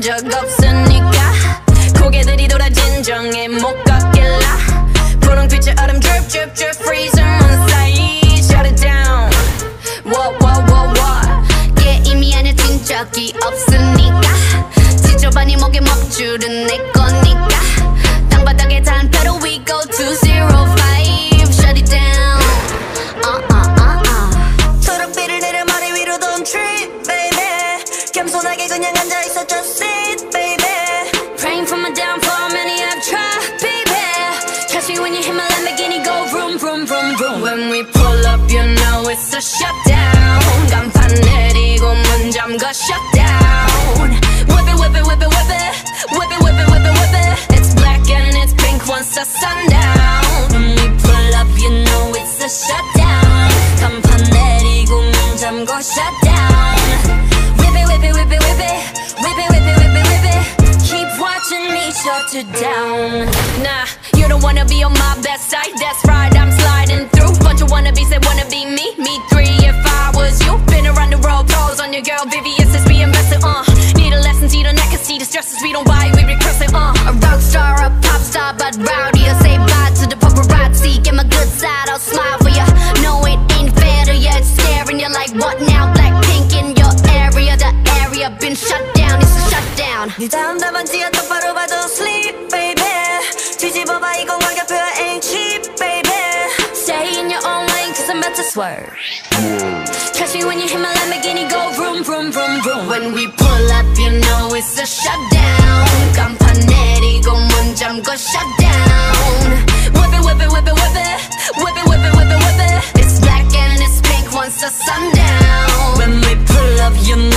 본 적 없으니까 고개들이 돌아 진정해 목격길라 분홍빛의 얼음 drip drip drip freezing on side shut it down what yeah 이미 안에 뛴 적이 없으니까 지저분이 목에 먹줄은 내 거니까 땅바닥에 단패로 we go 205 shut it down 초록빛을 내려 머리 위로 don't trip baby 겸손하게 그냥 앉아있어 just sit baby praying for my downfall many have tried baby catch me when you hit my Lamborghini go vroom vroom vroom vroom when we pull up you know it's a shutdown 간판 내리고 문 잠가 shutdown whip it whip it whip it whip it whip it whip it whip it whip it it's black and it's pink once the sundown when we pull up you know it's a shutdown 간판 내리고 문 잠가 shutdown whip it whip it whip it whip it whip it whip it whip it whip it keep watching me shut it down nah you don't wanna be on my best side that's right I'm sliding through bunch of wannabes that wanna be me me three if I was you been around the world pros on your girl VVS is being invested need a lesson see the neck and see the stresses we don't buy we repress it a rock star a pop star but rowdy I say bye to the paparazzi get my good side I'll smile for ya no it ain't fair to ya it's staring you like what now Blackpink in your area the area been shut down it's a shutdown 네 다음 답안지가 똑바로 봐도 sleep baby 뒤집어봐 이건 가격표야 ain't cheap baby stay in your own lane cause I'm about to swerve catch me when you hit my Lamborghini go vroom vroom vroom vroom when we pull up you know it's a shutdown 간판 내리고 문 잠궈 shutdown whip it whip it whip it whip it whip it whip it whip it whip it it's black and it's pink once the sundown when we pull up you